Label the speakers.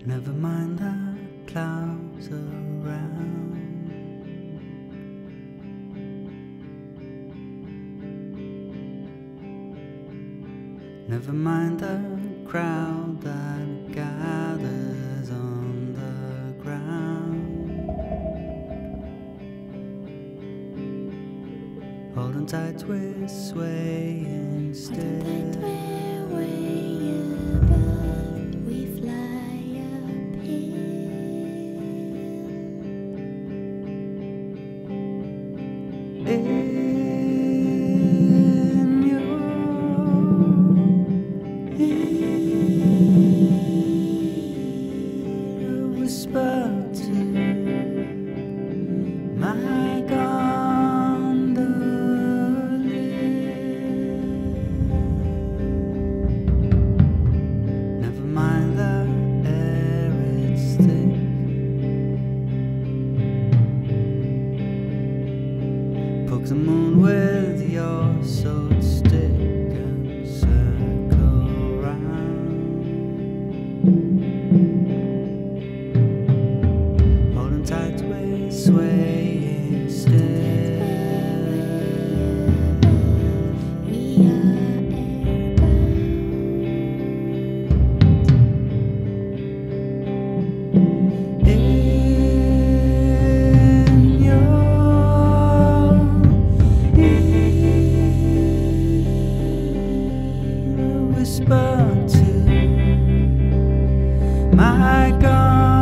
Speaker 1: Never mind the clouds around. Never mind the crowd that gathers on the ground, holding tight, we're swaying still. In your ear, a whisper to my gondolier. Never mind the air, it's thick. Poke the moon with your sword stick and circle round, holding tight, we're swaying still. We are airbound. In your whisper to my God.